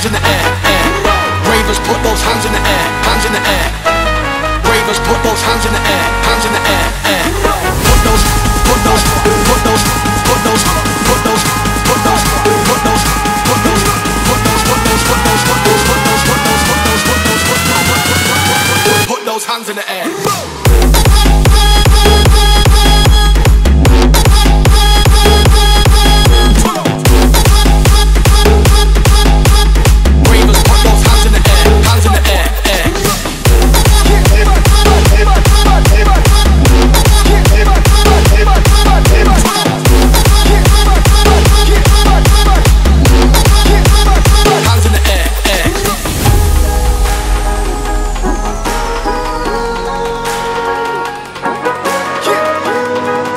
hands in the air, air. Ravers, put those hands in the air, hands in the air. Ravers, put those hands in the air, hands in the air, air. Put those, put those, put those, put those, put those, put those, put those, put those, put those, put those, put those, put those, put those, put those, put those, put those, put those hands in the air.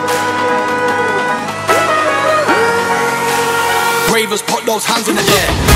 Ravers, put those hands in the air.